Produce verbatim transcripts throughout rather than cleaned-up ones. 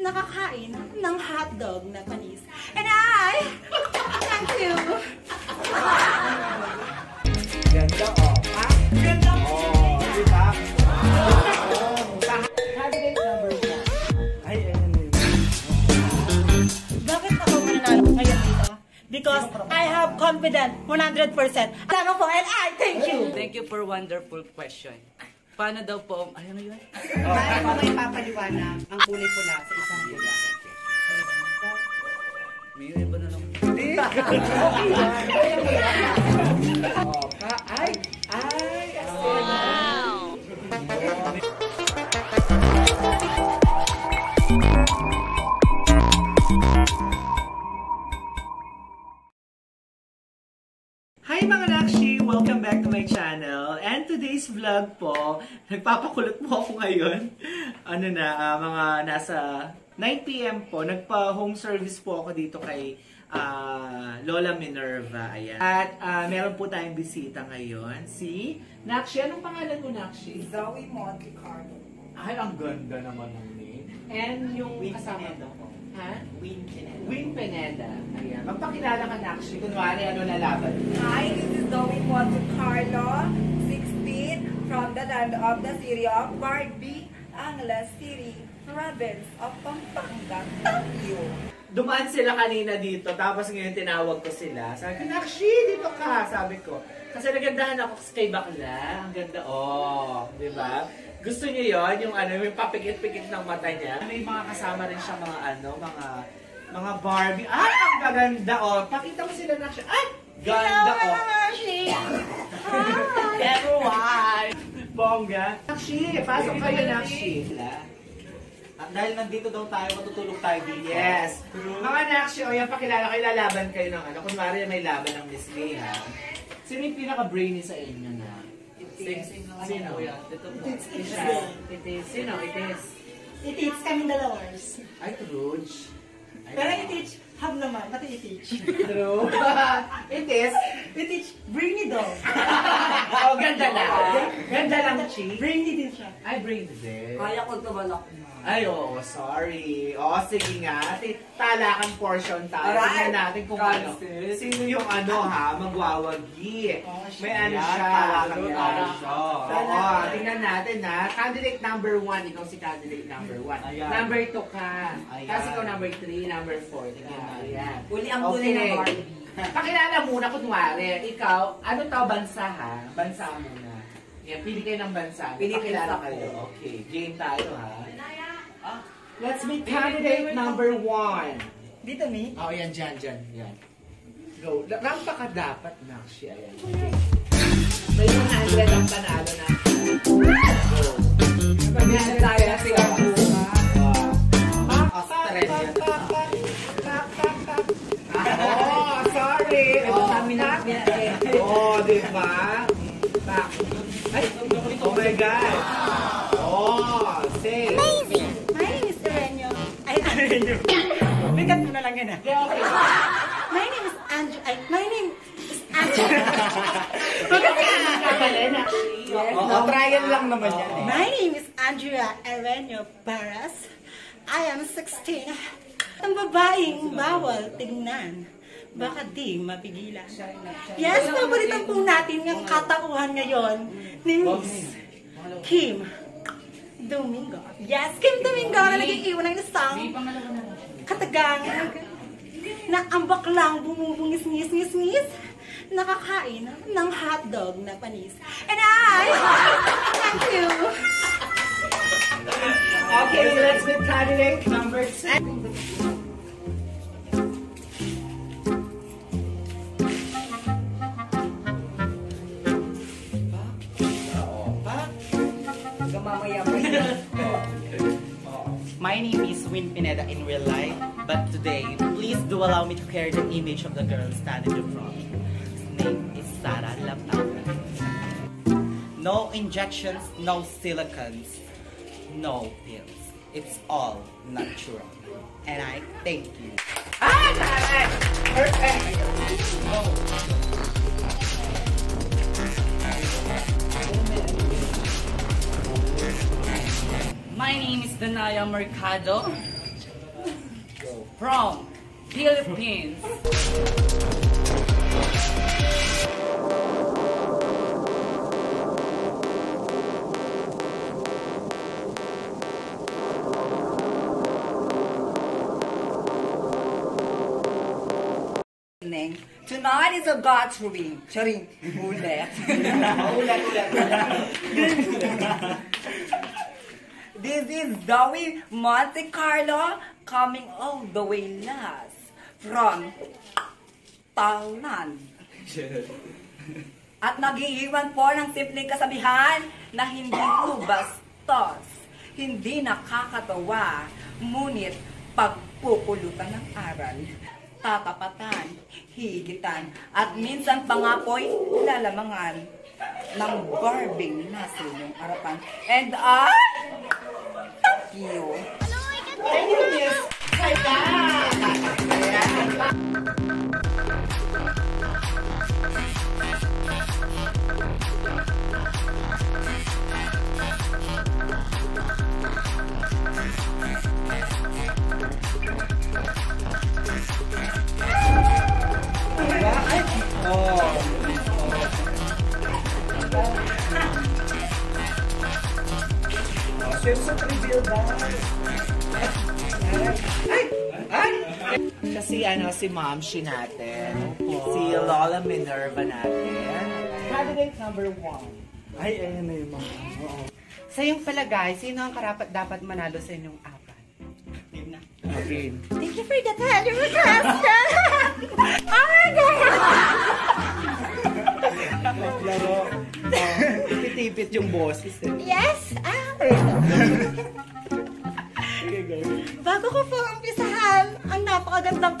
nakakain ng hotdog na panis. And I, thank you. Ganda, oh. Ha? Ganda. Oh, diba? Candidate number one. Ay, ayun yun. Bakit ako mananalo ngayon dito? Because I have confidence one hundred percent. Alam ko, and I thank you. Thank you for wonderful question. Paano daw po, ano yun? Paano mo may papaliwanag ang kulay pula sa isang pula? May iba na lang. Hindi. Oh, pa, ay, ay, wow. Hi mga Nakshi! Welcome back to my channel. And today's vlog po, nagpapakulot po ako ngayon. Ano na, uh, mga nasa nine p m po, nagpa-home service po ako dito kay uh, Lola Minerva. Ayan. At uh, meron po tayong bisita ngayon. Si Nakshi. Anong pangalan mo, Nakshi? Zoe Montecarlo. Ay, ang ganda naman ng name. And yung Win kasama Pineda ko. po. Ha? Win Pineda. Win Pineda. Ayan. Magpakilala ka, Nakshi. Kunwari, ano nalaban? Hi, this is Zoe Montecarlo, sixteen, from the land of the city of Barbie, Angeles City, province of Pampanga. Thank you. Dumaan sila kanina dito, tapos ngayon tinawag ko sila. Sabi ko, Nakshi, dito ka, sabi ko. Kasi nagandahan ako kay bakla. Ang ganda, oh, di ba? Gusto niyo yon yung ano, yung papikit-pikit ng mata niya. May mga kasama rin siya mga ano, mga mga Barbie. Ay, ang gaganda, oh. Pakita mo sila, Nakshi. Ay, ganda, oh. Everyone! Bongga. Nakshi, pasok kayo, Nakshi. At dahil nandito daw tayo, matutulog tayo dito. Yes. Mga Nakshi, o yan, pakilala kayo, lalaban kayo ng ano. Kunwari may laban ng Miss May, ha? Sino yung pinaka-brainy sa inyo na? Sing, sino? Ito po. It's it's Siya. It is. Sino? It is. I-teach kami dalawars. Ay, Truge. Pero i-teach, have naman, pati i-teach. True. It is. I-teach, bring it daw. Oh, ganda na. Ganda lang, Chi. Bring it din siya. Ay, bring this. Kaya ko tumalak mo. Ay, oo, sorry. O, sige nga. Ati, talakan portion tayo. Alright. Tingnan natin kung ano. Sino yung ano, ha, magwawagi. May ano Yan, siya. talakan yan. siya. Oo, tingnan natin, ha. Candidate number one. Ikaw si candidate number one. Ayan. Number two ka. Ayan. Kasi ikaw number three, number four. Tingnan mo. Ayan. Uli ang kulay ng Barbie. Pakilala muna, kunwari. Ikaw, ano tao bansa, ha? Bansa muna. Yan, pili kayo ng bansa. Philippines Pakilala ako. kayo. Okay, game tayo, ha. Let's meet candidate number one. Dito, Mi. Oh, yan, dyan, dyan. Yan. Go. Rampa ka dapat, Nakshi. Ayan. May one hundred ang panalo na. Go. Napagyan tayo na siya. Australia. Oh, sorry. Oh, oh, diba? Ay, oh my God. Oh, say. My name is Erenyo. Ay, Erenyo. Bigat mo na lang yan, ah. My name is Andrew. Ay, my name is Andrew. Bakit ka nakakali, Nakshi? Oo, trial lang naman yan. eh. My name is Andrea Erenyo Barras. I am sixteen. Ang babaeng bawal tingnan. Baka di mapigilan. Yes, pabalitan po natin yung katauhan ngayon ni Miss Kim Domingo. Yes, Kim Domingo na nag-iiwan ng isang katagang na ang baklang bumubungis-ngis-ngis-ngis nakakain ng hotdog na panis. And I, thank you. Okay, so let's get candidate number two. Gamamaya mo. My name is Win Pineda in real life, but today, please do allow me to carry the image of the girl standing in front. His name is Sarah Laptapa. No injections, no silicons, no pills. It's all natural. And I thank you. Ah, correct! Perfect! My name is Danaya Mercado. from Philippines. Tonight is a gathering. Charing. Ulit. This is Zoe Monte Carlo coming all the way last from Thailand. At nag-iiwan po ng simpleng kasabihan na hindi po bastos, hindi nakakatawa, ngunit pagpupulutan ng aral, tatapatan, higitan, at minsan pa nga po'y lalamangan ng barbing nasa inyong harapan. And I, thank you. Thank you, Miss Saida! Swimsuit reveal ba? Ay! Ay! Kasi ano, si Momshi natin. Si Lola Minerva natin. Candidate number one. Ay, ayun na yung mga. Sa iyong palagay, sino ang karapat dapat manalo sa inyong apat? Game na. Okay. Thank you for the tender question. Oh my God! Laro. Tipit-tipit yung boses eh. Yes, ah. Okay, go. Bago ko po umpisahan ang napakagandang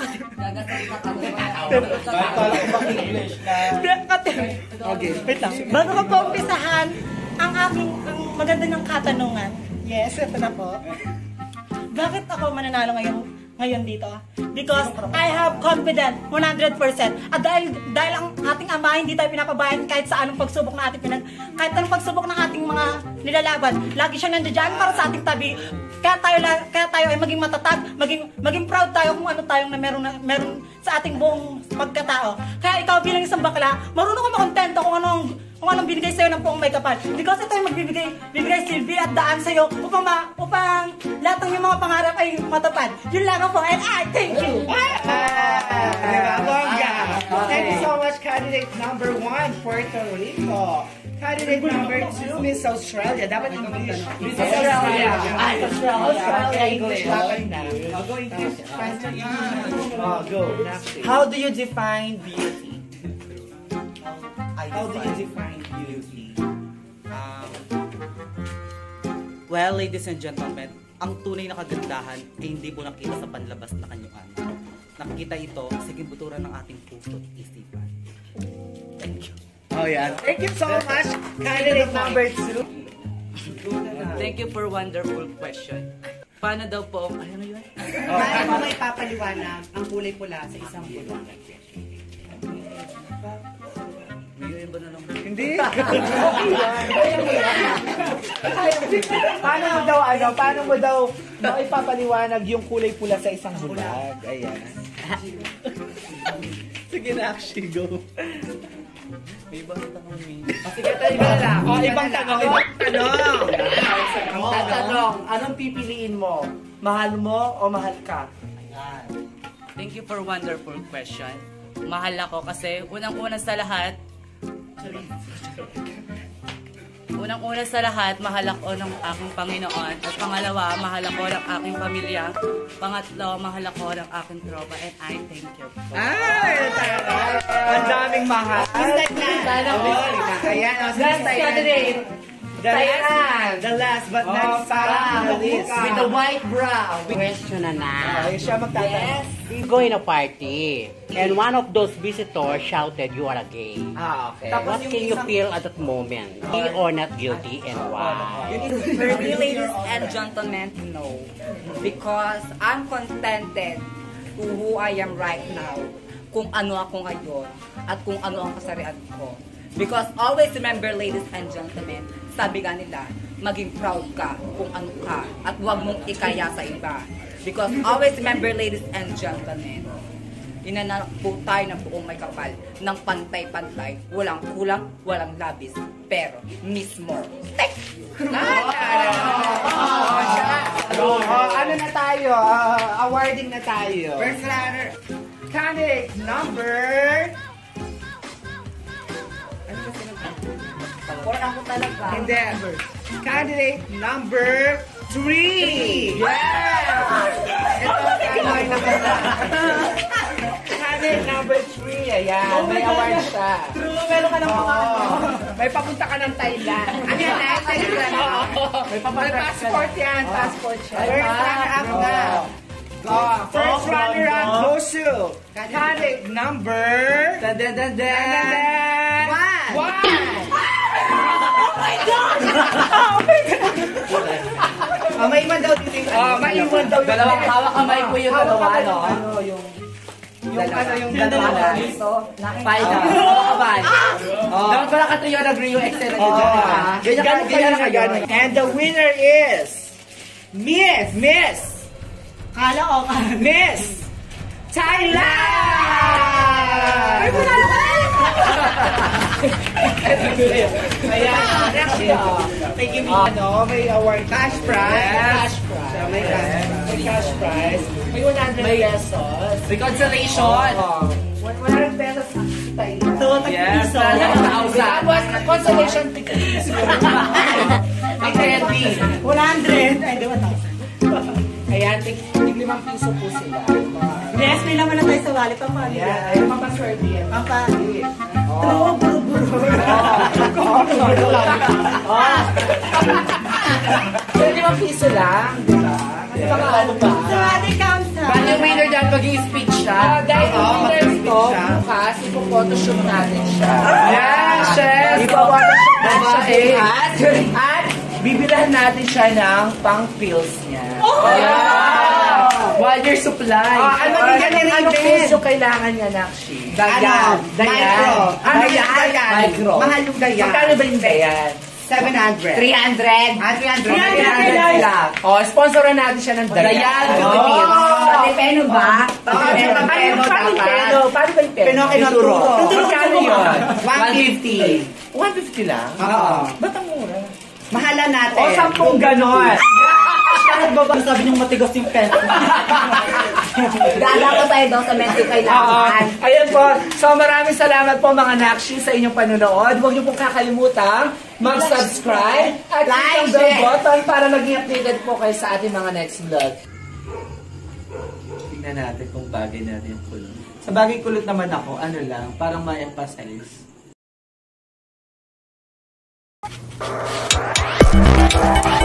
English na. Okay, wait lang. Bago ko po umpisahan ang aking ang maganda ng katanungan. Yes, ito na po. Bakit ako mananalo ngayon ngayon dito? Because I have confidence one hundred percent. At dahil dahil ang ating ama hindi tayo pinapabayaan kahit sa anong pagsubok na ating pinag kahit anong pagsubok ng ating mga nilalaban, lagi siya nandiyan para sa ating tabi. Kaya tayo kaya tayo ay maging matatag, maging maging proud tayo kung ano tayong na meron na, meron sa ating buong pagkatao. Kaya ikaw bilang isang bakla, marunong ka makontento kung anong kung anong binigay sa'yo ng buong may kapal. Because ito yung magbibigay, bibigay silbi at daan sa'yo upang, ma, upang lahat ng iyong mga pangarap ay matupad. Yun lang po, and I thank you! Diba? Bongga! Thank you so much, candidate number one, Puerto Rico. Candidate number two, Miss Australia. Dapat English. Miss Australia. Ay, Australia. Australia English. Dapat na. I'll go English. Oh, go. How do you define beauty? How do you define beauty? Um, well, ladies and gentlemen, ang tunay na kagandahan ay hindi po nakita sa panlabas na kanyuan. Nakikita ito sa gibuturan ng ating puso at isipan. Thank you. Oh, yeah. Thank you so much. Candidate number two. Thank you for wonderful question. Paano daw po, ano na yun? Paano mo may papaliwanag ang kulay pula sa isang bulong? Yun ba na lang? Hindi. Paano mo daw, ano, paano mo daw maipapaliwanag yung kulay pula sa isang bulag? Ayan. Sige na, actually, go. May ibang tanong eh. Sige, tayo na lang. Oh, ibang tanong, ibang tanong. Ang tanong, anong pipiliin mo? Mahal mo o mahal ka? Thank you for wonderful question. Mahal ako kasi unang-una sa lahat, unang-una sa lahat, mahal ako ng aking Panginoon. At pangalawa, mahal ako ng aking pamilya. Pangatlo, mahal ako ng aking tropa. And I thank you. Ay, ang daming mahal. Sana all. Ayan, oh, sige, Last Thailand. candidate. The last, Thailand. the last but not Sarah Alice. With the white brow. Question na na. Ay, siya magtatanong. We go in a party, and one of those visitors shouted, "You are a gay." Ah, okay. What can you feel at that moment? Guilty or not guilty, and why? For me, ladies and gentlemen, no. Because I'm contented to who I am right now. Kung ano ako ngayon at kung ano ang kasarian ko. Because always remember, ladies and gentlemen, sabi nga nila, maging proud ka kung ano ka at huwag mong ikaya sa iba. Because always remember, ladies and gentlemen, inanak po tayo ng buong may kapal ng pantay-pantay, walang kulang, walang labis, pero mismo. Tek! Oh, ano na tayo? Ah, awarding na tayo. First runner. Candidate number... Ano kasi nag- Or ako talaga. Hindi. Candidate number three. Yes! Ito, kanoy na ba? Candidate number three. Ayan, may award siya. True, meron ka ng pangalan. May papunta ka ng Thailand. Ano yan? eh? Thailand. May passport yan. Passport siya. First runner up na. Oh, first runner up goes to candidate number... Dan, dan, dan, dan. One. One. Ah, may iman daw dito yung Oh, maiwan daw yung... Dalawang hawak kamay ko yung dalawa, no? Ano, yung... yung ano yung dalawa. Five na. Kamay. Dapat pala ka tayo nag-Rio Excel na dyan. Ganyan ka, ganyan ka, ganyan. And the winner is Miss Miss Kala ko ka. Miss Thailand! Ay, wala na kayo! Ayan, actually, may give me, ano, may award cash prize. Cash prize. So, may cash prize. May cash prize. May one hundred pesos. May consolation. Oh, one hundred pesos sa Thailand. So, Yes, tag-piso. Tapos, consolation tickets. Ang twenty. one hundred. Ay, di ba ito? Ayan, tig tig limang piso po sila. Yes, may laman na tayo sa wallet. Pampano Ayan, yan? ayun mapaswerte yan. Pampano. True, buru-buru. So, limang piso lang, di ba? Kasi mga ano ba? So, ate count sa... Bali yung winner dyan, mag-i-speech siya. Ah, dahil yung winner ito, bukas, ipo-photoshoot natin siya. Yes, chef! Ipo-photoshoot natin siya eh. At, at, bibilahan natin siya ng pang-pills niya. Oh! Yeah! One year supply. Ah, ano Oh, yan? yan, Anong yan. pills yung kailangan niya, Nakshi? Dayan. Micro. Ano Dayan. yan? Micro. Mahal yung dayan. Magkano ba yung dayan? seven hundred. three hundred. Ah, three hundred. three hundred lang. Oh, sponsoran natin siya ng dayan. Dayan, Oh. Philippines. Palipeno ba? Oh, Paano peno, paano peno yung dapat. peno? Paano ba yung peno? Peno kinuturo. Magkano yun? one fifty. one fifty lang? Oo. Ba't ang mura? Mahalan natin. O, sampung ganon. Bakit ba ba sabi niyong matigas yung pen? Dada ko tayo daw sa Menti kailangan. Ah, ayan po. So maraming salamat po mga Nakshi sa inyong panonood. Huwag niyo pong kakalimutan mag-subscribe at Like, click ang bell share. button para maging updated po kayo sa ating mga next vlog. Tingnan natin kung bagay natin yung kulot. Sa bagay kulot naman ako, ano lang, parang ma-emphasize.